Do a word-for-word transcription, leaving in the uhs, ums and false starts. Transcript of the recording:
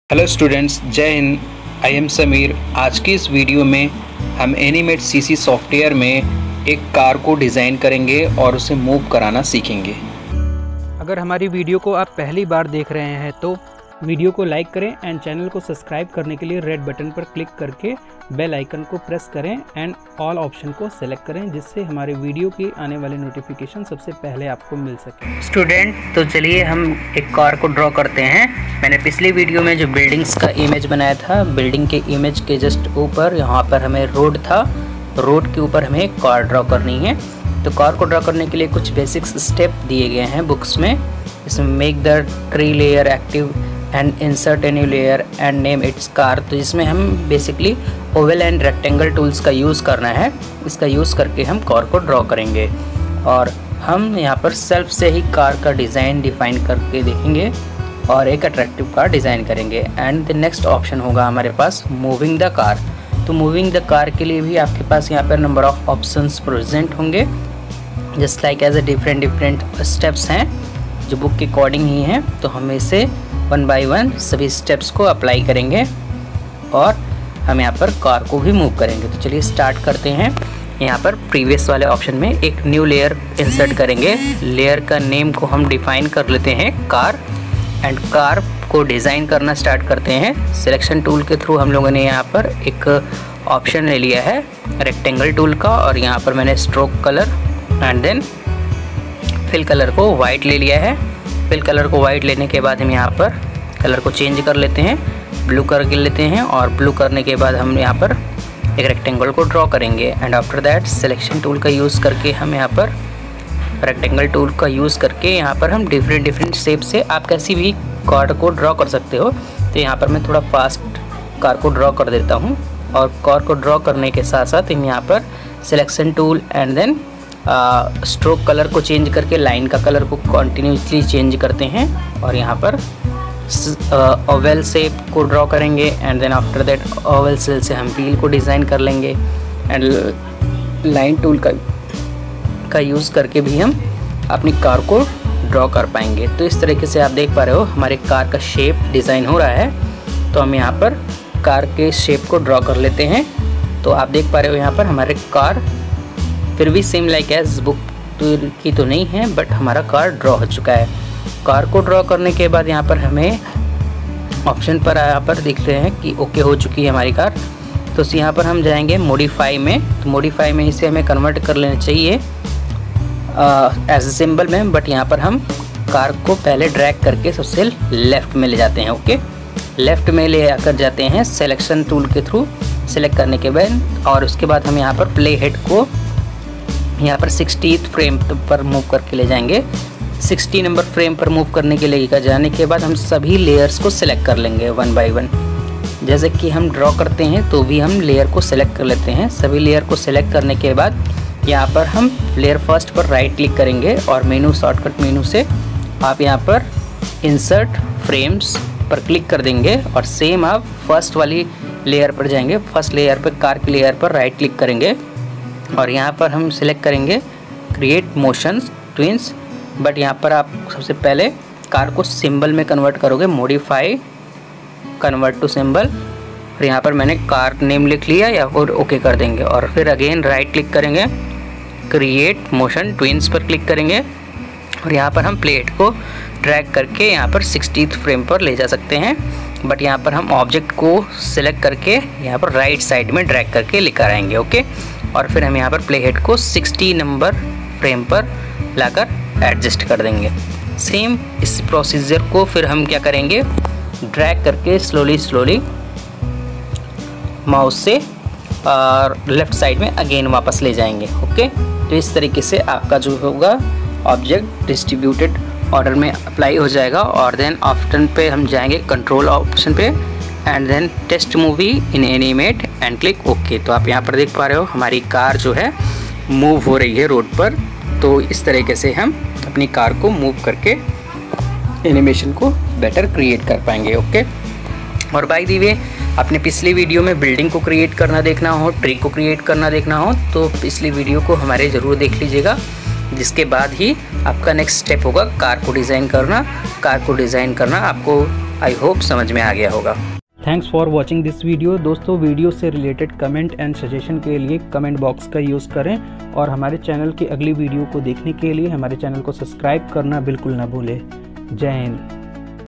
Hello students, जय Hind. I am Sameer. आज की इस वीडियो में हम एनिमेट सीसी सॉफ्टवेयर में एक कार को डिज़ाइन करेंगे और उसे मूव कराना सीखेंगे। अगर हमारी वीडियो को आप पहली बार देख रहे हैं तो वीडियो को लाइक करें एंड चैनल को सब्सक्राइब करने के लिए रेड बटन पर क्लिक करके बेल आइकन को प्रेस करें एंड ऑल ऑप्शन को सेलेक्ट करें, जिससे हमारे वीडियो की आने वाले नोटिफिकेशन सबसे पहले आपको मिल सके। स्टूडेंट, तो चलिए हम एक कार को ड्रॉ करते हैं। मैंने पिछली वीडियो में जो बिल्डिंग्स का इमेज बनाया था, बिल्डिंग के इमेज के जस्ट ऊपर यहाँ पर हमें रोड था, रोड के ऊपर हमें कार ड्रॉ करनी है। तो कार को ड्रॉ करने के लिए कुछ बेसिक्स स्टेप दिए गए हैं बुक्स में। इसमें make the tree layer active and insert a new layer and name its car. तो इसमें हम basically oval and rectangle tools का यूज़ करना है। इसका यूज़ करके हम कार को ड्रॉ करेंगे और हम यहाँ पर सेल्फ से ही कार का डिज़ाइन डिफाइन करके देखेंगे और एक अट्रैक्टिव कार डिज़ाइन करेंगे। एंड द नेक्स्ट ऑप्शन होगा हमारे पास मूविंग द कार। तो मूविंग द कार के लिए भी आपके पास यहाँ पर नंबर ऑफ ऑप्शंस प्रेजेंट होंगे, just like as a different different steps हैं जो बुक के अकॉर्डिंग ही हैं। तो हम इसे वन बाय वन सभी स्टेप्स को अप्लाई करेंगे और हम यहाँ पर कार को भी मूव करेंगे। तो चलिए स्टार्ट करते हैं। यहाँ पर प्रीवियस वाले ऑप्शन में एक न्यू लेयर इंसर्ट करेंगे। लेयर का नेम को हम डिफाइन कर लेते हैं कार, एंड कार को डिज़ाइन करना स्टार्ट करते हैं। सिलेक्शन टूल के थ्रू हम लोगों ने यहाँ पर एक ऑप्शन ले लिया है रेक्टेंगल टूल का, और यहाँ पर मैंने stroke colour and then fill colour को वाइट ले लिया है। फिल कलर को वाइट लेने के बाद हम यहाँ पर कलर को चेंज कर लेते हैं, ब्लू कर लेते हैं, और ब्लू करने के बाद हम यहाँ पर एक रेक्टेंगल को ड्रॉ करेंगे। And after that selection tool का यूज़ करके हम यहाँ पर रेक्टेंगल टूल का यूज़ करके यहाँ पर हम डिफरेंट डिफरेंट शेप से आप कैसी भी कार को ड्रॉ कर सकते हो। तो यहाँ पर मैं थोड़ा फास्ट कार को ड्रॉ कर देता हूँ, और कार को ड्रॉ करने के साथ साथ हम यहाँ पर selection tool and then stroke colour को चेंज करके लाइन का कलर को कॉन्टीन्यूसली चेंज करते हैं, और यहाँ पर ओवल शेप को ड्रॉ करेंगे। And then after that oval सेल से हम व्हील को डिज़ाइन कर लेंगे, एंड लाइन टूल का का यूज़ करके भी हम अपनी कार को ड्रॉ कर पाएंगे। तो इस तरीके से आप देख पा रहे हो हमारे कार का शेप डिज़ाइन हो रहा है। तो हम यहाँ पर कार के शेप को ड्रॉ कर लेते हैं। तो आप देख पा रहे हो यहाँ पर हमारे कार फिर भी सेम लाइक एज बुक की तो नहीं है, बट हमारा कार ड्रॉ हो चुका है। कार को ड्रॉ करने के बाद यहाँ पर हमें ऑप्शन पर यहाँ पर दिख रहे हैं कि ओके हो चुकी है हमारी कार। तो यहाँ पर हम जाएंगे मॉडिफाई में। तो मॉडिफाई में इसे हमें कन्वर्ट कर लेना चाहिए एज ए सिंबल में, बट यहाँ पर हम कार को पहले ड्रैग करके सबसे लेफ़्ट में ले जाते हैं। ओके, लेफ़्ट में ले आकर जाते हैं सिलेक्शन टूल के थ्रू सेलेक्ट करने के बाद, और उसके बाद हम यहाँ पर प्ले हेड को यहाँ पर सिक्सटीथ फ्रेम पर मूव करके ले जाएंगे। सिक्सटी नंबर फ्रेम पर मूव करने के लिए जाने के बाद हम सभी लेयर्स को सिलेक्ट कर लेंगे वन बाय वन। जैसे कि हम ड्रॉ करते हैं तो भी हम लेयर को सिलेक्ट कर लेते हैं। सभी लेयर को सिलेक्ट करने के बाद यहाँ पर हम लेयर फर्स्ट पर राइट क्लिक करेंगे, और मेनू शॉर्टकट मेनू से आप यहाँ पर इंसर्ट फ्रेम्स पर क्लिक कर देंगे, और सेम आप फर्स्ट वाली लेयर पर जाएंगे। फर्स्ट लेयर पर कार की लेयर पर राइट क्लिक करेंगे, और यहाँ पर हम सिलेक्ट करेंगे क्रिएट मोशंस ट्विंस। बट यहाँ पर आप सबसे पहले कार को सिंबल में कन्वर्ट करोगे, मॉडिफाई कन्वर्ट टू सिंबल, और यहाँ पर मैंने कार नेम लिख लिया या फिर ओके कर देंगे, और फिर अगेन राइट क्लिक करेंगे, क्रिएट मोशन ट्विंस पर क्लिक करेंगे, और यहाँ पर हम प्लेट को ड्रैग करके यहाँ पर सिक्सटीथ फ्रेम पर ले जा सकते हैं। बट यहाँ पर हम ऑब्जेक्ट को सिलेक्ट करके यहाँ पर राइट साइड में ड्रैग करके लेकर आएंगे। ओके, और फिर हम यहाँ पर प्ले हेड को सिक्सटी नंबर फ्रेम पर लाकर एडजस्ट कर देंगे। सेम इस प्रोसीजर को फिर हम क्या करेंगे, ड्रैग करके स्लोली स्लोली माउस से और लेफ़्ट साइड में अगेन वापस ले जाएंगे। ओके, तो इस तरीके से आपका जो होगा ऑब्जेक्ट डिस्ट्रीब्यूटेड ऑर्डर में अप्लाई हो जाएगा। और देन ऑप्शन पे हम जाएंगे कंट्रोल ऑप्शन पे, and then test movie in animate and click okay. तो आप यहाँ पर देख पा रहे हो हमारी कार जो है मूव हो रही है रोड पर। तो इस तरीके से हम अपनी कार को मूव करके एनिमेशन को बेटर क्रिएट कर पाएंगे। ओके, और बाय द वे अपने पिछली वीडियो में बिल्डिंग को क्रिएट करना देखना हो, ट्री को क्रिएट करना देखना हो, तो पिछली वीडियो को हमारे ज़रूर देख लीजिएगा, जिसके बाद ही आपका नेक्स्ट स्टेप होगा कार को डिज़ाइन करना। कार को डिज़ाइन करना आपको आई होप समझ में आ गया होगा। Thanks for watching this video. दोस्तों, वीडियो से रिलेटेड कमेंट एंड सजेशन के लिए कमेंट बॉक्स का यूज़ करें और हमारे चैनल की अगली वीडियो को देखने के लिए हमारे चैनल को सब्सक्राइब करना बिल्कुल ना भूलें। जय हिंद।